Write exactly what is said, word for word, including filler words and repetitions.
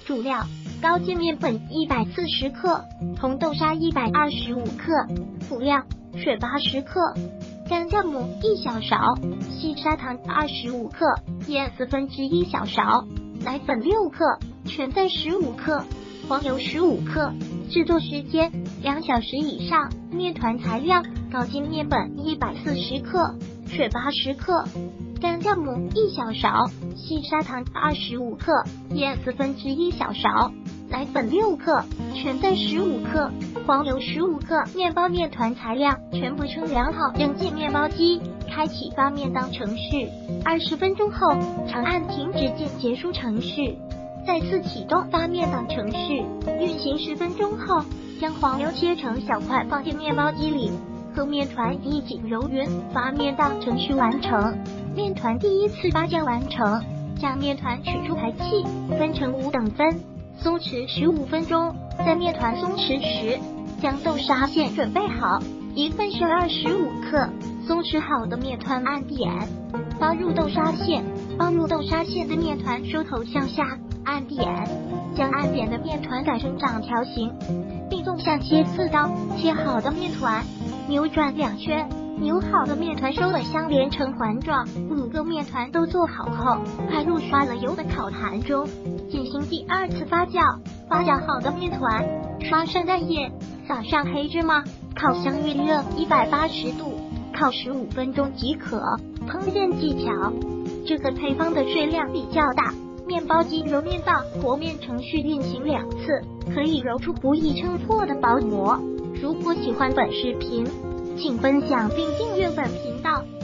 主料：高筋面粉一百四十克，红豆沙一百二十五克。辅料：水八十克，干酵母一小勺，细砂糖二十五克，盐四分之一小勺，奶粉六克，全蛋十五克，黄油十五克。制作时间两小时以上。面团材料：高筋面粉一百四十克，水八十克，干酵母一小勺，细砂糖二十五克，盐四分之一小勺，奶粉六克，全蛋十五克，黄油十五克。面包面团材料全部称量好，扔进面包机，开启发面档程序。二十分钟后，长按停止键结束程序。再次启动发面档程序，运行十分钟后，将黄油切成小块放进面包机里，和面团一起揉匀。发面档程序完成，面团第一次发酵完成。将面团取出排气，分成五等分，松弛十五分钟。在面团松弛时，将豆沙馅准备好，一份是二十五克。松弛好的面团按扁，包入豆沙馅。包入豆沙馅的面团收头向下，按扁，将按扁的面团改成长条形，并纵向切四刀。切好的面团扭转两圈，扭好的面团收尾相连成环状。五个面团都做好后，快入刷了油的烤盘中进行第二次发酵。发酵好的面团刷上蛋液，撒上黑芝麻，烤箱预热一百八十度，烤十五分钟即可。烹饪技巧：这个配方的水量比较大，面包机揉面到和面程序运行两次，可以揉出不易撑破的薄膜。如果喜欢本视频，请分享并订阅本频道。